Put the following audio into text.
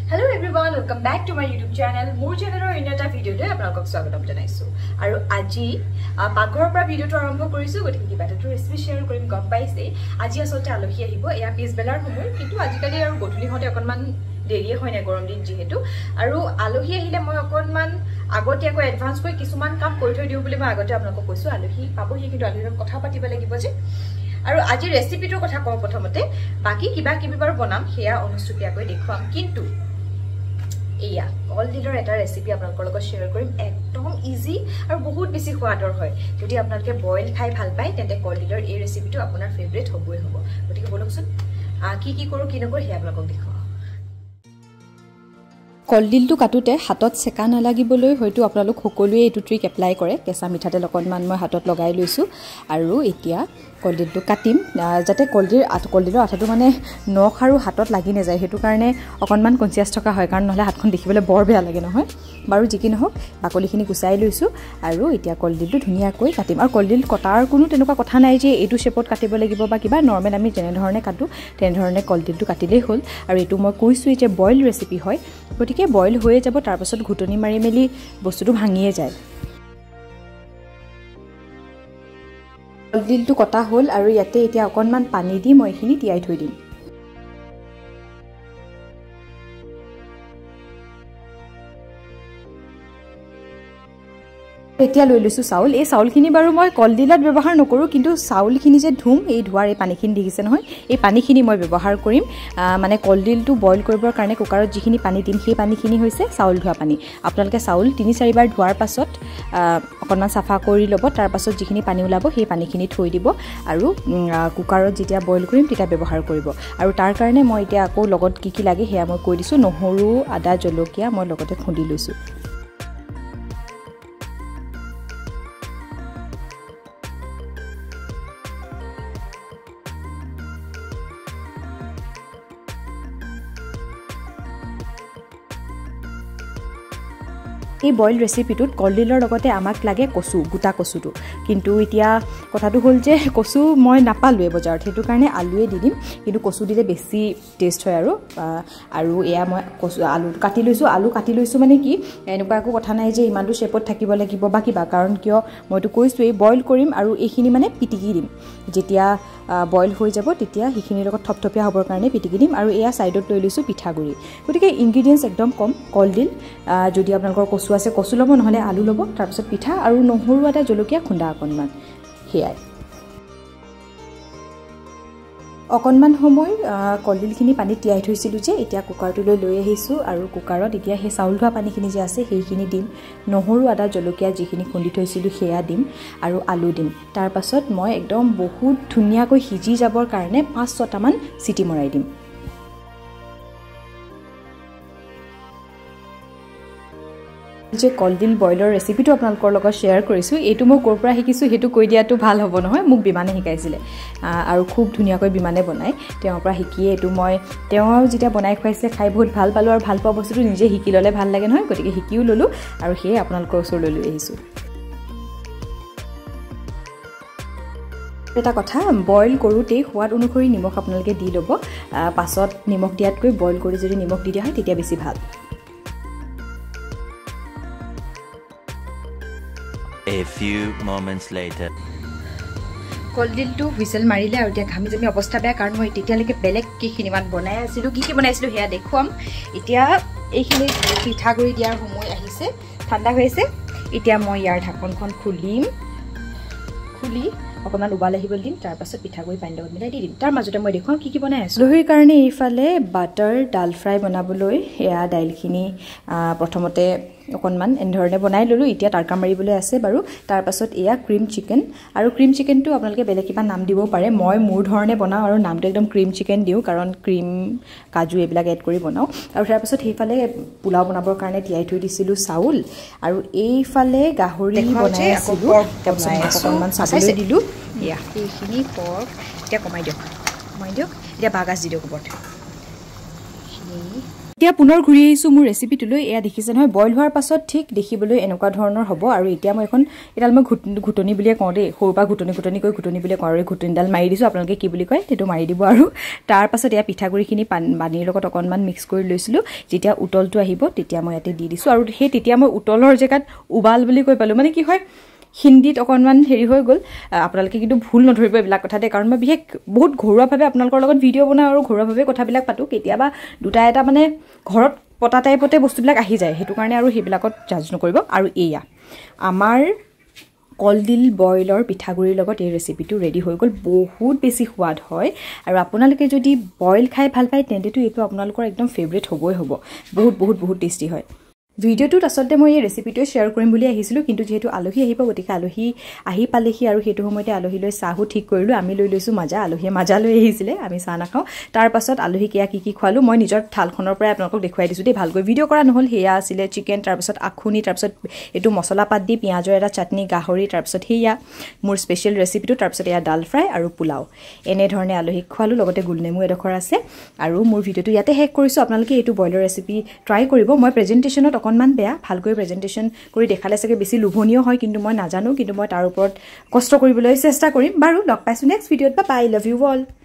Hello everyone, welcome back to my YouTube channel. More channel or in a video today, apnalok swagatam janaisu. Aru aji paghor pra video to arambho korisu, gotike kiba eta recipe share korim gom paise. Aji asolte alohi ahibo, eya piece belar homoy, kintu ajikali aru gothuli hote okonman deriye hoy na gorom din jihetu. Aru alohi ahile moi okonman agotia ko advance koi kisuman kam kori thoi diu boli moi agote apnalok koisu alohi pabohi kintu alohi kotha patiba lagibo je. আৰু আজি ৰেচিপিটোৰ কথা কম প্ৰথমতে বাকি কিবা কিবি বাৰ বনাম হেয়া অনুষ্ঠিয়াকৈ দেখুৱাম কিন্তু এয়া কলডিলৰ এটা ৰেচিপি আপোনালোকৰ লগত শেয়াৰ কৰিম একদম ইজি আৰু বহুত বেছি সোৱাদৰ হয় যদি আপোনালোকে বইল খাই ভাল পায় তেন্তে কলডিলৰ এই ৰেচিপিটো আপোনাৰ ফেভাৰিট হ'বই হ'ব গতিকে বলকচোন কি কৰো কি নকৰো হেয়া আপোনালোকক দেখুৱাম কলডিলটো কাটোতে হাতত সেকা নালাগিবলৈ হয়তো আপোনালোক সকলোৱে এইটো ট্ৰিক এপ্লাই কৰে কেঁচা মিঠাতেল অকণমান মই হাতত লগাই লৈছোঁ আৰু এতিয়া কলডিলটো কাটিম যাতে কলডিলৰ আঠাটো মানে নখ আৰু হাতত লাগি নাযায় সেইটো কাৰণে অকণমান কনচিয়াছ থকা হয় কাৰণ নহলে হাতখন দেখিবলৈ বৰ বেয়া লাগে নহয় বাৰু যি কি নহওক বাকলিখিনি গুচাই লৈছোঁ আৰু এতিয়া কলডিলটো ধুনীয়াকৈ কাটিম আৰু কলডিল কটাৰ কোনো তেনেকুৱা কথা নাই যে এইটো শেপত কাটিব লাগিব বা কিবা নৰ্মেল আমি যেনেধৰণে কাটো তেনেধৰণে কলডিলটো কাটিলেই হ'ল আৰু এইটো মই কৈছোঁ যে বইল ৰেচিপি হয় গতিকে বইল হৈয়ে যাব তাৰ পাছত ঘুটনি মাৰি মেলি বস্তুটো ভাঙিয়ে যায় কলডিলটো কটা হ'ল আৰু ইয়াতে এতিয়া অকণমান পানী দি মই এইখিনি তিয়াই থৈ দিম এতিয়া লৈ লৈছোঁ চাউল এই চাউলখিনি বাৰু মই কলডিলত ব্যৱহাৰ নকৰোঁ কিন্তু চাউলখিনি যে ধুম এই ধোৱাৰ এই পানীখিনি দেখিছে নহয় এই পানীখিনি মই ব্যৱহাৰ কৰিম মানে কলডিলটো বইল কৰিবৰ কাৰণে কুকাৰত যিখিনি পানী দিম সেই পানীখিনি হৈছে চাউল ধোৱা পানী আপোনালোকে চাউল 3-4 বাৰ ধোৱাৰ পাছত অকণমান চাফা কৰি ল'ব তাৰ পাছত যিখিনি পানী ওলাব সেই পানীখিনি থৈ দিব আৰু কুকাৰত যেতিয়া বইল কৰিম তেতিয়া ব্যৱহাৰ কৰিব আৰু তাৰ কাৰণে মই এতিয়া আকৌ লগত কি লাগে সেয়া মই কৈ দিছোঁ নহৰু আদা জলকীয়া মই লগতে খুন্দি লৈছোঁ এই বইল ৰেচিপিটোত কলডিলৰ লগতে আমাক লাগে কচু গোটা কচুটো কিন্তু এতিয়া কথাটো হ'ল যে কচু মই নাপালোৱে বজাৰত সেইটো কাৰণে আলুৱে দি দিম কিন্তু কচু দিলে বেছি টেষ্ট হয় আৰু এয়া মই কচু আলু কাটি লৈছোঁ মানে কি এনেকুৱা একো কথা নাই যে ইমানটো শেপত থাকিব লাগিব বা কিবা কাৰণ কিয় মইতো কৈছোঁ এই বইল কৰিম আৰু এইখিনি মানে পিটিকি দিম যেতিয়া বইল হৈ যাব তেতিয়া সেইখিনিৰ লগত থপথপীয়া হ'বৰ কাৰণে পিটিকি দিম আৰু এয়া ছাইডত লৈ লৈছোঁ পিঠাগুড়ি গতিকে ইনগ্ৰিডিয়েণ্টছ একদম কম কলডিল যদি আপোনালোকৰ কচু আছে কচু ল'ব নহ'লে আলু ল'ব তাৰপিছত পিঠা আৰু নহৰু আদা জলকীয়া খুন্দা অকণমান সেয়াই অকণমান সময় কলডিলখিনি পানীত তিয়াই থৈছিলোঁ যে এতিয়া কুকাৰটোলৈ লৈ আহিছোঁ আৰু কুকাৰত এতিয়া সেই চাউল ধোৱা পানীখিনি যে আছে সেইখিনি দিম নহৰু আদা জলকীয়া যিখিনি খুন্দি থৈছিলোঁ সেয়া দিম আৰু আলু দিম তাৰ পাছত মই একদম বহুত ধুনীয়াকৈ সিজি যাবৰ কাৰণে 5-6টামান চিটি মৰাই দিম যে কলডিল বইলৰ ৰেচিপিটো আপোনালোকৰ লগত শ্বেয়াৰ কৰিছোঁ এইটো মই ক'ৰ পৰা শিকিছোঁ সেইটো কৈ দিয়াটো ভাল হ'ব নহয় মোক বিমানে শিকাইছিলে আৰু খুব ধুনীয়াকৈ বিমানে বনায় তেওঁৰ পৰা শিকিয়ে এইটো মই তেওঁ যেতিয়া বনাই খুৱাইছিলে খাই বহুত ভাল পালোঁ আৰু ভাল পোৱা বস্তুটো নিজে শিকি ল'লে ভাল লাগে নহয় গতিকে শিকিও ল'লোঁ আৰু সেয়ে আপোনালোকৰ ওচৰলৈ লৈ আহিছোঁ এটা কথা বইল কৰোঁতেই সোৱাদ অনুসৰি নিমখ আপোনালোকে দি ল'ব পাছত নিমখ দিয়াতকৈ বইল কৰি যদি নিমখ দি দিয়া হয় তেতিয়া বেছি ভাল A few moments later কলডিলটো হুইচেল মাৰিলে আৰু এতিয়া ঘামি জামি অৱস্থা বেয়া কাৰণ মই তেতিয়ালৈকে বেলেগ কিখিনিমান বনাই আছিলোঁ কি বনাইছিলোঁ সেয়া দেখুৱাম এতিয়া এইখিনি পিঠাগুড়ি দিয়াৰ সময় আহিছে ঠাণ্ডা হৈছে এতিয়া মই ইয়াৰ ঢাকনখন খুলি অকণমান উবাল আহিবলৈ দিম তাৰ পাছত পিঠাগুড়ি পানী লগত মিলাই দি দিম তাৰ মাজতে মই দেখুৱাম কি বনাই আছোঁ দহিৰ কাৰণে এইফালে বাটাৰ ডাল ফ্ৰাই বনাবলৈ এয়া দাইলখিনি প্ৰথমতে অকণমান এনেধৰণে বনাই ল'লোঁ এতিয়া তাৰকা মাৰিবলৈ আছে বাৰু তাৰ পাছত এয়া ক্ৰীম চিকেন আৰু ক্ৰীম চিকেনটো আপোনালোকে বেলেগ কিবা নাম দিব পাৰে মই মোৰ ধৰণে বনাওঁ আৰু নামটো একদম ক্ৰীম চিকেন দিওঁ কাৰণ ক্ৰীম কাজু এইবিলাক এড কৰি বনাওঁ আৰু তাৰ পাছত সেইফালে পোলাও বনাবৰ কাৰণে তিয়াই থৈ দিছিলোঁ চাউল আৰু এইফালে গাহৰি বনাই আছিলোঁ অকণমান চাবলৈ দিলোঁ এয়া এইখিনি পৰ্ক এতিয়া কমাই দিয়ক এতিয়া বাগাজ দি দিয়ক ওপৰত এতিয়া পুনৰ ঘূৰি আহিছোঁ মোৰ ৰেচিপিটোলৈ এয়া দেখিছে নহয় বইল হোৱাৰ পাছত ঠিক দেখিবলৈ এনেকুৱা ধৰণৰ হ'ব আৰু এতিয়া মই এখন এডাল মই ঘুটনি বুলিয়ে কওঁ দেই সৰুৰ পৰা ঘুটনি বুলিয়ে কওঁ আৰু এই ঘুটনিডাল মাৰি দিছোঁ আপোনালোকে কি বুলি কয় সেইটো মাৰি দিব আৰু তাৰ পাছত এয়া পিঠাগুড়িখিনি পানীৰ লগত অকণমান মিক্স কৰি লৈছিলোঁ যেতিয়া উতলটো আহিব তেতিয়া মই ইয়াতে দি দিছোঁ আৰু সেই তেতিয়া মই উতলৰ জেগাত উবাল বুলি কৈ পালোঁ মানে কি হয় হিন্দীত অকণমান হেৰি হৈ গ'ল আপোনালোকে কিন্তু ভুল নধৰিব এইবিলাক কথাতে কাৰণ মই বিশেষ বহুত ঘৰুৱাভাৱে আপোনালোকৰ লগত ভিডিঅ' বনাওঁ আৰু ঘৰুৱাভাৱে কথাবিলাক পাতোঁ কেতিয়াবা দুটা এটা মানে ঘৰত পতা টাইপতে বস্তুবিলাক আহি যায় সেইটো কাৰণে আৰু সেইবিলাকত জাজ নকৰিব আৰু এয়া আমাৰ কলডিল বইলৰ পিঠাগুড়িৰ লগত এই ৰেচিপিটো ৰেডি হৈ গ'ল বহুত বেছি সোৱাদ হয় আৰু আপোনালোকে যদি বইল খাই ভাল পায় তেন্তেতো এইটো আপোনালোকৰ একদম ফেভৰেট হ'বই হ'ব বহুত টেষ্টি হয় ভিডিঅ'টোত আচলতে মই এই ৰেচিপিটো শ্বেয়াৰ কৰিম বুলি আহিছিলোঁ কিন্তু যিহেতু আলহী আহিব গতিকে আলহী আহি পালেহি আৰু সেইটো সময়তে আলহীলৈ চাহো ঠিক কৰিলোঁ আমি লৈ লৈছোঁ মাজা আলহীয়ে মাজা লৈ আহিছিলে আমি চাহ নাখাওঁ তাৰ পাছত আলহীক এয়া কি খোৱালোঁ মই নিজৰ থালখনৰ পৰাই আপোনালোকক দেখুৱাই দিছোঁ দেই ভালকৈ ভিডিঅ' কৰা নহ'ল সেয়া আছিলে চিকেন তাৰপিছত আখুনি তাৰপিছত এইটো মছলা পাত দি পিঁয়াজৰ এটা চাটনি গাহৰি তাৰপিছত সেয়া মোৰ স্পেচিয়েল ৰেচিপিটো তাৰপিছত এয়া ডাল ফ্ৰাই আৰু পোলাও এনেধৰণে আলহীক খোৱালোঁ লগতে গোলনেমু এডোখৰ আছে আৰু মোৰ ভিডিঅ'টো ইয়াতে শেষ কৰিছোঁ আপোনালোকে এইটো বইলৰ ৰেচিপি ট্ৰাই কৰিব মই প্ৰেজেণ্টেশ্যনত অকণমান বেয়া ভালকৈ প্ৰেজেণ্টেশ্যন কৰি দেখালে চাগে বেছি লোভনীয় হয় কিন্তু মই নাজানো কিন্তু মই তাৰ ওপৰত কষ্ট কৰিবলৈ চেষ্টা কৰিম বাৰু লগ পাইছোঁ নেক্সট ভিডিঅ'ত বাই লাভ ইউ অল